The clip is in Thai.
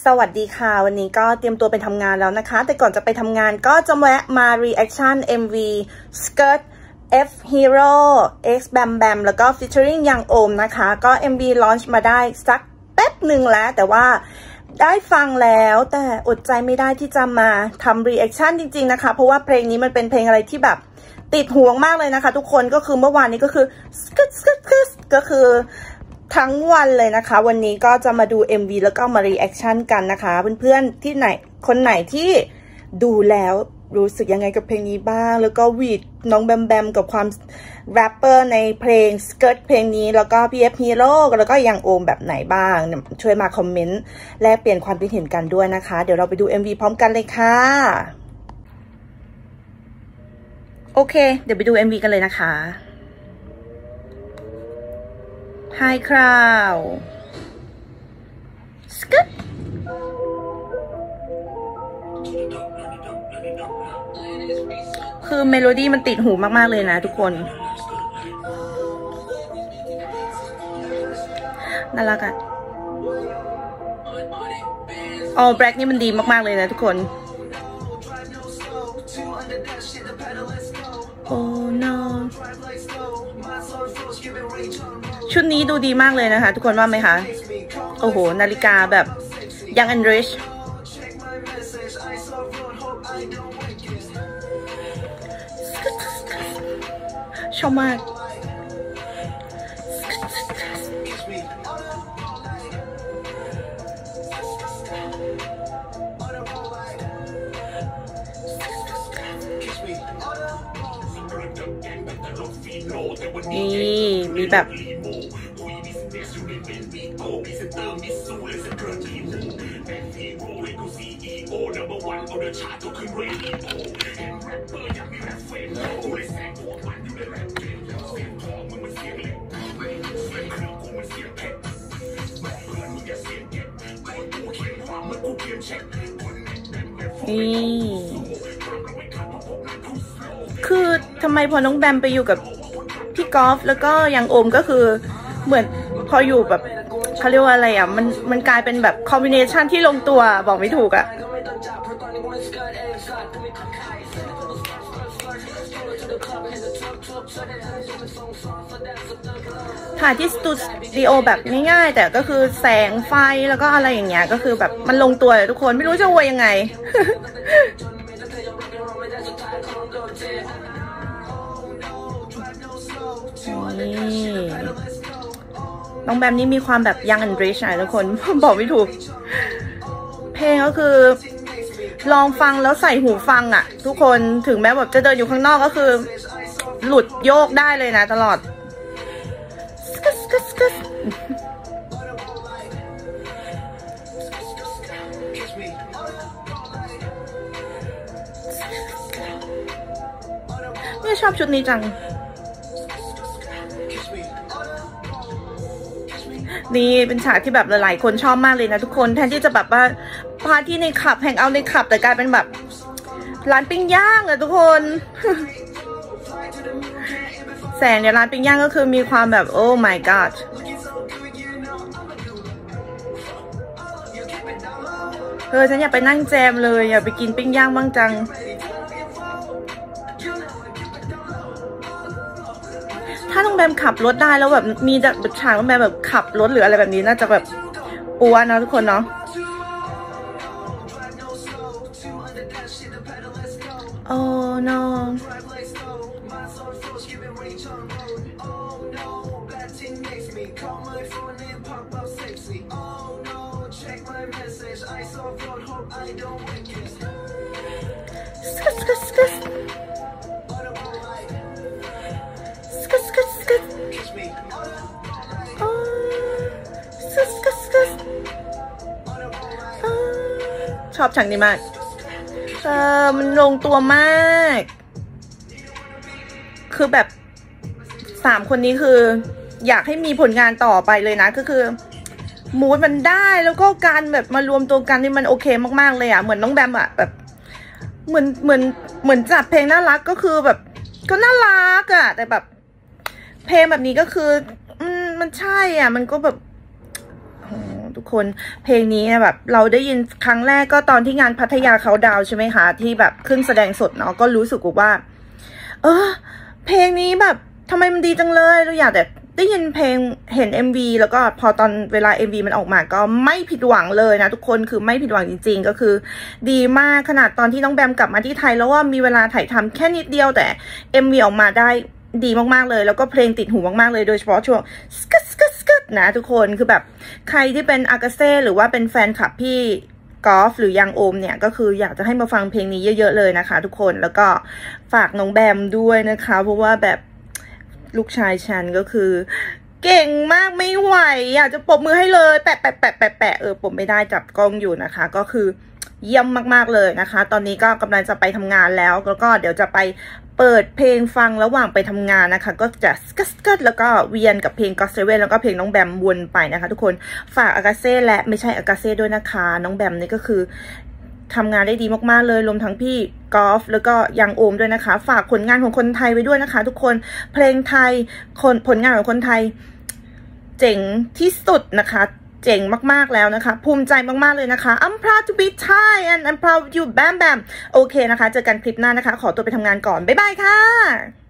สวัสดีค่ะวันนี้ก็เตรียมตัวไปทำงานแล้วนะคะแต่ก่อนจะไปทำงานก็จะแวะมา reaction MV Skirt F Hero X Bam Bam แล้วก็ featuring ยังโอมนะคะก็ MV launch มาได้สักแป๊บหนึ่งแล้วแต่ว่าได้ฟังแล้วแต่อดใจไม่ได้ที่จะมาทำ reaction จริงๆนะคะเพราะว่าเพลงนี้มันเป็นเพลงอะไรที่แบบติดห่วงมากเลยนะคะทุกคนก็คือเมื่อวานนี้ก็คือ Skirt ก็คือทั้งวันเลยนะคะวันนี้ก็จะมาดู MV แล้วก็มา reaction กันนะคะเพื่อนๆที่ไหนคนไหนที่ดูแล้วรู้สึกยังไงกับเพลงนี้บ้างแล้วก็วีดน้องแบมแบมกับความแรปเปอร์ในเพลง Skirt เพลงนี้แล้วก็ PF Hero แล้วก็ยังโอมแบบไหนบ้างช่วยมาคอมเมนต์แลกเปลี่ยนความคิดเห็นกันด้วยนะคะเดี๋ยวเราไปดู MV พร้อมกันเลยค่ะโอเคเดี๋ยวไปดู MV กันเลยนะคะHi crowd Skirt คือเมโลดี้มันติดหูมากๆเลยนะทุกคนน่ารักอ่ะAll Black นี่มันดีมากๆเลยนะทุกคนOh noชุดนี้ดูดีมากเลยนะคะทุกคนว่าไหมคะโอ้โหนาฬิกาแบบ Young and Rich ชอบมากนี่มีแบบคือทำไมพอน้องแบมไปอยู่กับพี่กอล์ฟแล้วก็ยังโอมก็คือเหมือนพออยู่แบบเขาเรียกว่าอะไรอ่ะมันกลายเป็นแบบคอมบิเนชันที่ลงตัวบอกไม่ถูกอ่ะถ่ายที่สตูดิโอแบบง่ายๆแต่ก็คือแสงไฟแล้วก็อะไรอย่างเงี้ยก็คือแบบมันลงตัวเลยทุกคนไม่รู้จะอวยยังไง นี่น้องแบมนี่มีความแบบ young and rich ทุกคนบอกไม่ถูกเพลงก็คือลองฟังแล้วใส่หูฟังอ่ะทุกคนถึงแม้แบบจะเดินอยู่ข้างนอกก็คือหลุดโยกได้เลยนะตลอดเนี่ยชอบชุดนี้จังนี่เป็นฉากที่แบบหลายๆคนชอบมากเลยนะทุกคนแทนที่จะแบบว่าปาร์ตี้ในคลับแฮงเอาท์ในคลับแต่กลายเป็นแบบร้านปิ้งย่างอะทุกคน แสงในร้านปิ้งย่างก็คือมีความแบบโอ้ my god ฉันอยากไปนั่งแจมเลยอยากไปกินปิ้งย่างบ้างจังถ้าน้องแบมขับรถได้แล้วแบบมีแบบฉากน้องแบมแบบขับรถหรืออะไรแบบนี้น่าจะแบบปัวนะทุกคนเนาะโอ้ no ชอบฉากนี้มากมันลงตัวมากคือแบบ3คนนี้คืออยากให้มีผลงานต่อไปเลยนะก็คือมูดมันได้แล้วก็การแบบมารวมตัวกันนี่มันโอเคมากๆเลยอ่ะเหมือนน้องแบมอ่ะแบบเหมือนจัดเพลงน่ารักก็คือแบบก็น่ารักอ่ะแต่แบบเพลงแบบนี้ก็คือมันใช่อ่ะมันก็แบบทุกกคนเพลงนี้แบบเราได้ยินครั้งแรกก็ตอนที่งานพัทยาเขาดาวใช่ไหมคะที่แบบขึ้นแสดงสดเนาะก็รู้สึกว่าเพลงนี้แบบทำไมมันดีจังเลยเราอยากแต่ได้ยินเพลงเห็น MV แล้วก็พอตอนเวลา MV มันออกมาก็ไม่ผิดหวังเลยนะทุกคนคือไม่ผิดหวังจริงๆก็คือดีมากขนาดตอนที่น้องแบมกลับมาที่ไทยแล้วว่ามีเวลาถ่ายทำแค่นิดเดียวแต่ MV ออกมาได้ดีมากๆเลยแล้วก็เพลงติดหูมากๆเลยโดยเฉพาะช่วงสกัดสกัดสกัดนะทุกคนคือแบบใครที่เป็นอากาเซ่หรือว่าเป็นแฟนคลับพี่กอล์ฟหรือยังโอมเนี่ยก็คืออยากจะให้มาฟังเพลงนี้เยอะๆเลยนะคะทุกคนแล้วก็ฝากน้องแบมด้วยนะคะเพราะว่าแบบลูกชายฉันก็คือเก่งมากไม่ไหวอยากจะปรบมือให้เลยแปะแปะแปะแปะแปะผมไม่ได้จับกล้องอยู่นะคะก็คือเยี่ยมมากๆเลยนะคะตอนนี้ก็กำลังจะไปทำงานแล้วก็เดี๋ยวจะไปเปิดเพลงฟังระหว่างไปทำงานนะคะก็จะสกัดแล้วก็เวียนกับเพลงก็อตเซเว่นแล้วก็เพลงน้องแบมวนไปนะคะทุกคนฝากอากาเซ่และไม่ใช่อากาเซ่ด้วยนะคะน้องแบมนี่ก็คือทำงานได้ดีมากๆเลยรวมทั้งพี่กอล์ฟแล้วก็ยังโอมด้วยนะคะฝากผลงานของคนไทยไว้ด้วยนะคะทุกคนเพลงไทยผลงานของคนไทยเจ๋งที่สุดนะคะเจ๋งมากๆแล้วนะคะภูมิใจมากๆเลยนะคะ I'm proud to be Thai and I'm proud of you Bam Bam โอเคนะคะเจอกันคลิปหน้านะคะขอตัวไปทำงานก่อนบ๊ายบายค่ะ